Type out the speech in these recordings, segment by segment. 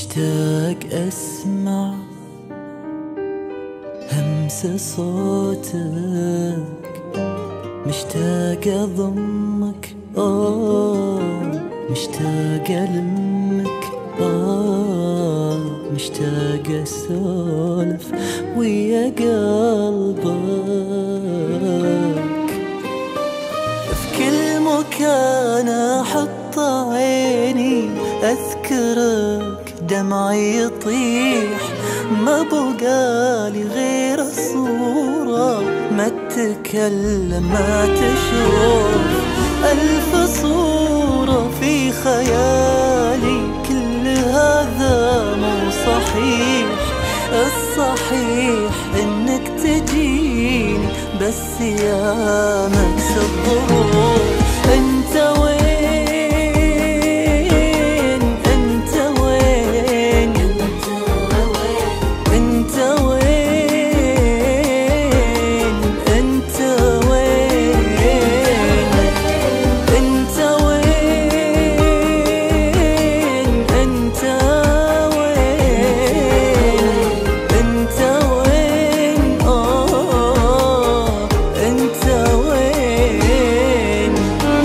مشتاق أسمع همس صوتك، مشتاق أضمك مشتاق ألمك مشتاق أسولف ويا قلبك. في كل مكان أحط عيني أذكرك، دمعي يطيح ما بقالي غير الصورة، ما تتكلم ما تشوف ألف صورة في خيالي. كل هذا مو صحيح، الصحيح إنك تجيني بس يا مكس الظروف. انت وين انت وين انت وين انت وين انت وين انت وين انت وين انت وين.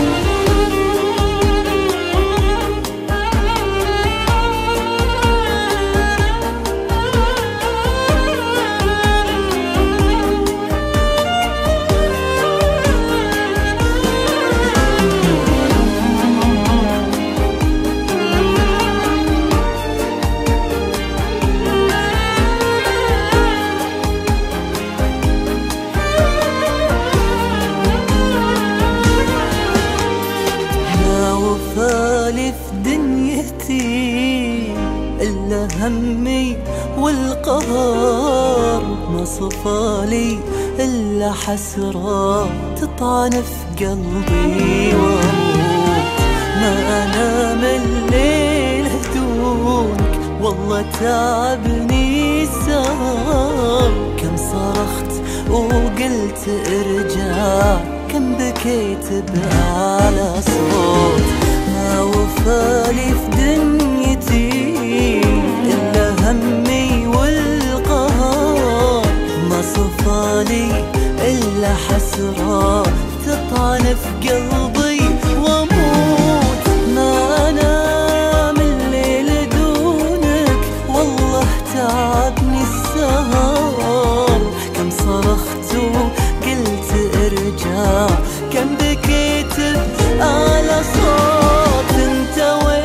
وفالي في دنيتي إلا همي والقهر، ما صفالي إلا حسرة تطعن في قلبي وأموت. ما أنام الليل دونك والله تعبني السهر، كم صرخت وقلت ارجع، كم بكيت بأعلى صوت. ما وفالي في دنيتي إلا همي والقهر، ما صفالي إلا حسرة تطعن في قلبي وأموت. ما أنام الليل دونك والله تعبني السهر، كم صرخت وقلت ارجع، كم بكيت بأعلى صوت. انت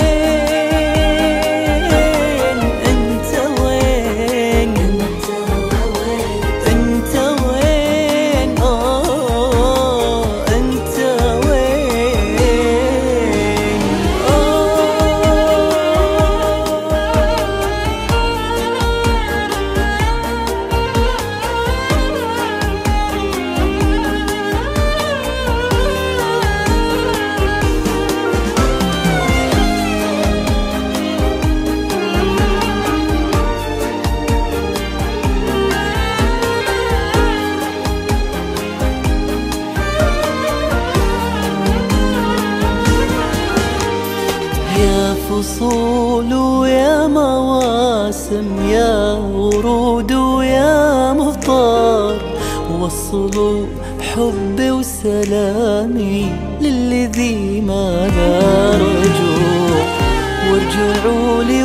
وين انت وين انت وين انت يا فصول ويا مواسم، يا ورود ويا مطر، وصلوا حبي وسلامي للذي ما لا رجوع. وارجعوا لي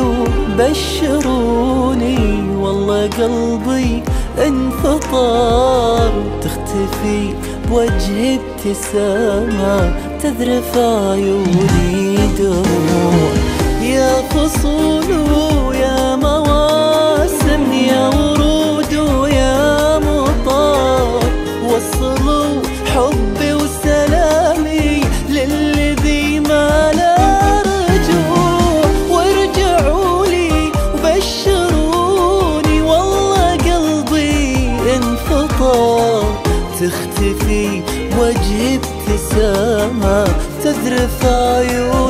وبشروني والله قلبي انفطر، تختفي بوجهي ابتسامة تذرف عيوني دموع. يا فصول ويا مواسم، يا ورود ويا مطر، وصلوا حبي وسلامي للذي ما لا رجوع. وارجعوا لي وبشروني والله قلبي انفطر، تختفي وجهي ابتسامة تذرف عيوني